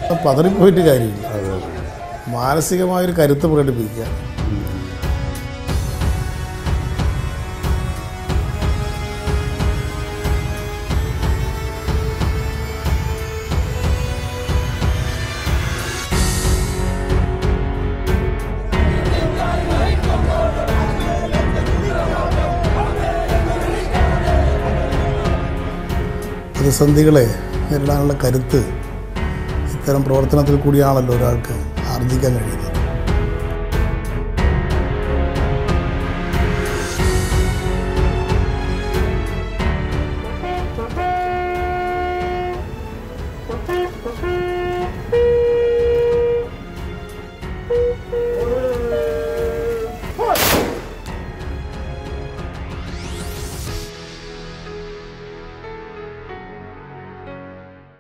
പതറിപ്പോയിട്ട് കാര്യമില്ല. മാനസികമായൊരു കരുത്ത് പ്രകടിപ്പിക്കുക. പ്രതിസന്ധികളെ നേരിടാനുള്ള കരുത്ത് ഇത്തരം പ്രവർത്തനത്തിൽ കൂടിയാണല്ലോ ഒരാൾക്ക് ആർജിക്കാൻ കഴിയുന്നത്.